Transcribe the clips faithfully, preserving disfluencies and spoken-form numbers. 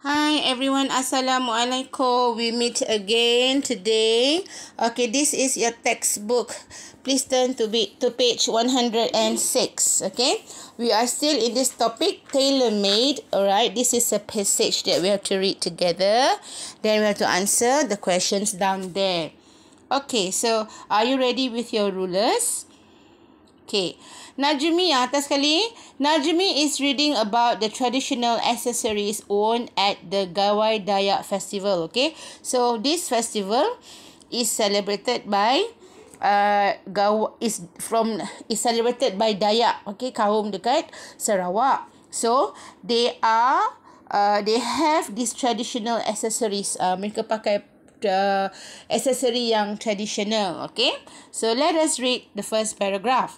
Hi everyone, Assalamualaikum. We meet again today. Okay, this is your textbook. Please turn to be to page one hundred six. Okay, we are still in this topic, tailor-made. Alright, this is a passage that we have to read together. Then we have to answer the questions down there. Okay, so are you ready with your rulers? Okay, Najmi yang atas sekali. Najmi is reading about the traditional accessories worn at the Gawai Dayak Festival. Okay, so this festival is celebrated by uh, Gaw is from is celebrated by Dayak. Okay, kaum dekat Sarawak. So they are uh, they have these traditional accessories. Uh, mereka pakai uh, accessory yang traditional. Okay, so let us read the first paragraph.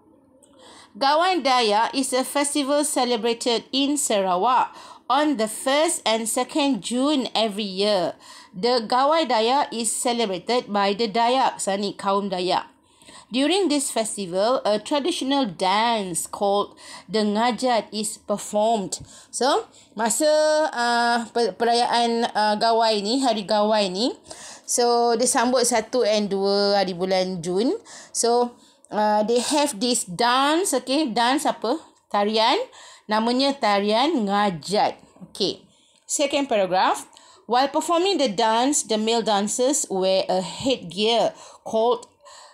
Gawai Dayak is a festival celebrated in Sarawak on the first and second June every year. The Gawai Dayak is celebrated by the Dayak, sani kaum Dayak. During this festival, a traditional dance called the Ngajat is performed. So, masa uh, perayaan uh, Gawai ni, hari Gawai ni, so dia sambut satu and dua hari bulan Jun. So, Uh, they have this dance, okay, dance apa? Tarian, namanya tarian Ngajat. Okay, second paragraph. While performing the dance, the male dancers wear a headgear called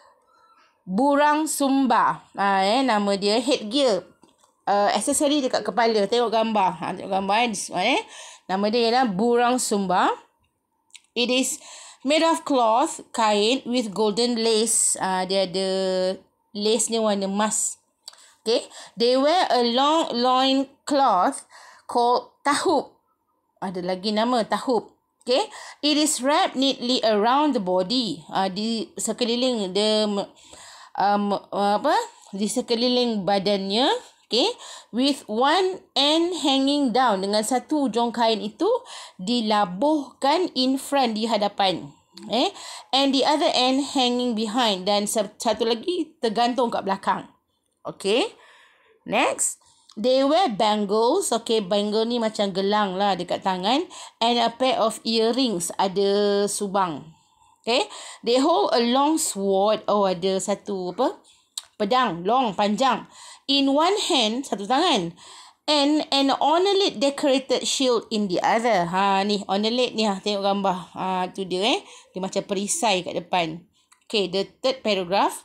Burang Sumba. Ah, eh, nama dia headgear. Uh, aksesori dekat kepala. Tengok gambar. Ha, tengok gambar eh. This one, eh. Nama dia ialah Burang Sumba. It is made of cloth, kain with golden lace. Uh, dia ada lace ni warna emas. Okay. They wear a long loin cloth called tahub. Ada lagi nama tahub. Okay. It is wrapped neatly around the body. Uh, di sekeliling the um, apa? Di sekeliling badannya. Okay. With one end hanging down. Dengan satu ujung kain itu dilabuhkan in front, di hadapan. Eh, and the other end hanging behind, dan satu lagi tergantung kat belakang. Okay, next, they wear bangles. Okay, bangle ni macam gelang lah dekat tangan, and a pair of earrings, ada subang. Okay, they hold a long sword. Oh, ada satu apa? Pedang long, panjang. In one hand, satu tangan. And an ornate decorated shield in the other. Ha, ni ornate ni, ha, tengok gambar. Ha, tu dia eh. Dia macam perisai kat depan. Okay, the third paragraph.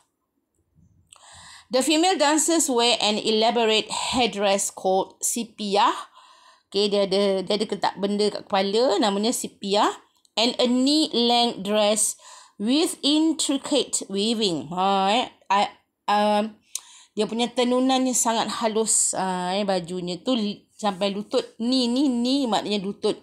The female dancers wear an elaborate headdress called sipiah. Okay, dia ada dia ada ketak benda kat kepala, namanya sipiah. And a knee-length dress with intricate weaving. Ha, eh. I, um, Dia punya tenunannya sangat halus. Uh, eh, bajunya tu sampai lutut. Ni, ni, ni maknanya lutut.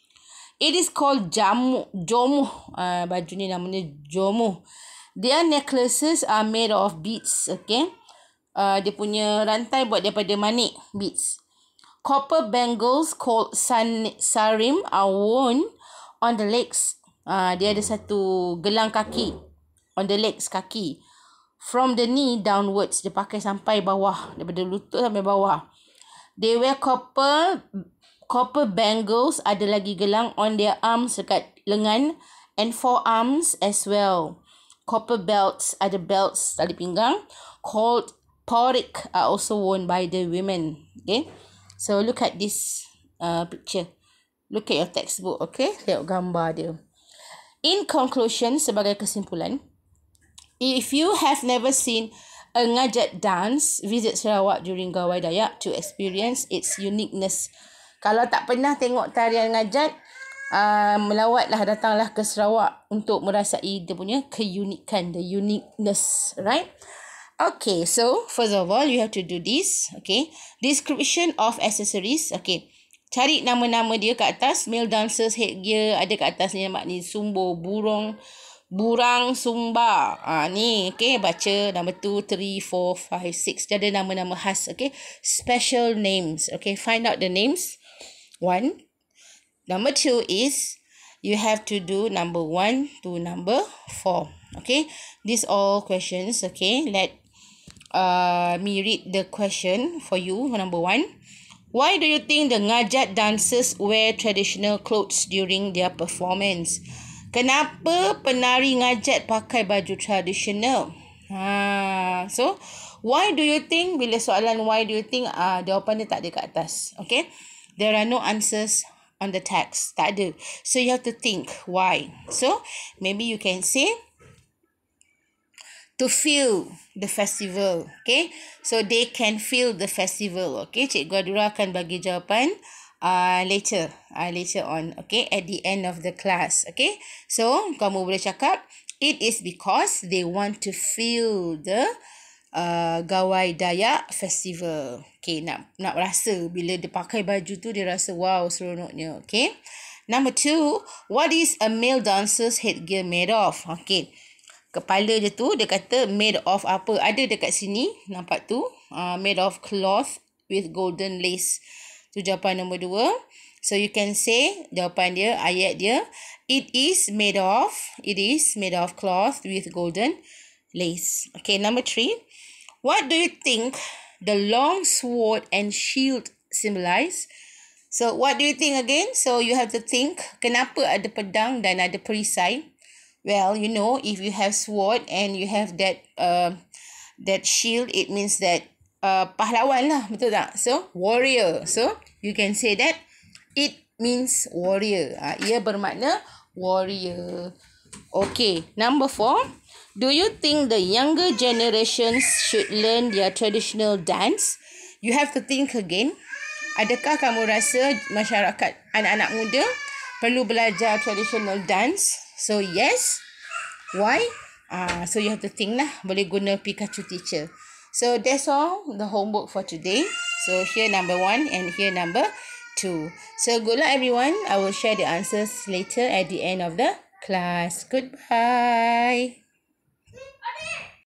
It is called jamu, jomuh. Uh, baju ni namanya jomuh. Their necklaces are made of beads. Okay. Uh, dia punya rantai buat daripada manik. Beads. Copper bangles called san, sarim are worn on the legs. Uh, dia ada satu gelang kaki. On the legs, kaki. From the knee downwards. Dia pakai sampai bawah. Daripada lutut sampai bawah. They wear copper copper bangles. Ada lagi gelang on their arms dekat lengan. And forearms as well. Copper belts. Ada belts tali pinggang. Called porik are also worn by the women. Okay. So look at this uh, picture. Look at your textbook. Okay. Tengok gambar dia. In conclusion, sebagai kesimpulan. If you have never seen a Ngajat dance, visit Sarawak during Gawai Dayak to experience its uniqueness. Kalau tak pernah tengok tarian Ngajat, uh, melawatlah, datanglah ke Sarawak untuk merasai dia punya keunikan, the uniqueness, right? Okay, so first of all, you have to do this. Okay, description of accessories. Okay, cari nama-nama dia kat atas. Male dancers headgear, ada kat atas ni makni sumbo, burung, Burang Sumba. Ah, ni, okay, baca number two, three, four, five, six. Dia ada nama-nama khas, okay. Special names, okay. Find out the names. One. Number two is, you have to do number one to number four, okay. These all questions, okay. Let uh, me read the question for you. Number one. Why do you think the Ngajat dancers wear traditional clothes during their performance? Kenapa penari Ngajat pakai baju tradisional? Ha, so, why do you think, bila soalan why do you think, uh, jawapan dia tak ada kat atas. Okay? There are no answers on the text. Tak ada. So, you have to think why. So, maybe you can say, to feel the festival. Okay. So, they can feel the festival. Okay. Cikgu Adura akan bagi jawapan uh, later. Uh, later on. Okay. At the end of the class. Okay. So, kamu boleh cakap, it is because they want to feel the uh, Gawai Dayak festival. Okay. Nak, nak rasa bila dia pakai baju tu, dia rasa wow seronoknya. Okay. Number two, what is a male dancer's headgear made of? Okay. Kepala dia tu, dia kata made of apa? Ada dekat sini, nampak tu. Uh, made of cloth with golden lace. Tu jawapan nombor dua. So, you can say, jawapan dia, ayat dia, it is made of, it is made of cloth with golden lace. Okay, number three. What do you think the long sword and shield symbolize? So, what do you think again? So, you have to think, kenapa ada pedang dan ada perisai? Well, you know, if you have sword and you have that uh, that shield, it means that uh, pahlawan lah, betul tak? So, warrior. So, you can say that it means warrior. Uh, ia bermakna warrior. Okay, number four. Do you think the younger generations should learn their traditional dance? You have to think again. Adakah kamu rasa masyarakat, anak-anak muda perlu belajar traditional dance? So, yes. Why? Uh, so, you have to think lah. Boleh guna Pikachu teacher. So, that's all the homework for today. So, here number one and here number two. So, good luck everyone. I will share the answers later at the end of the class. Goodbye.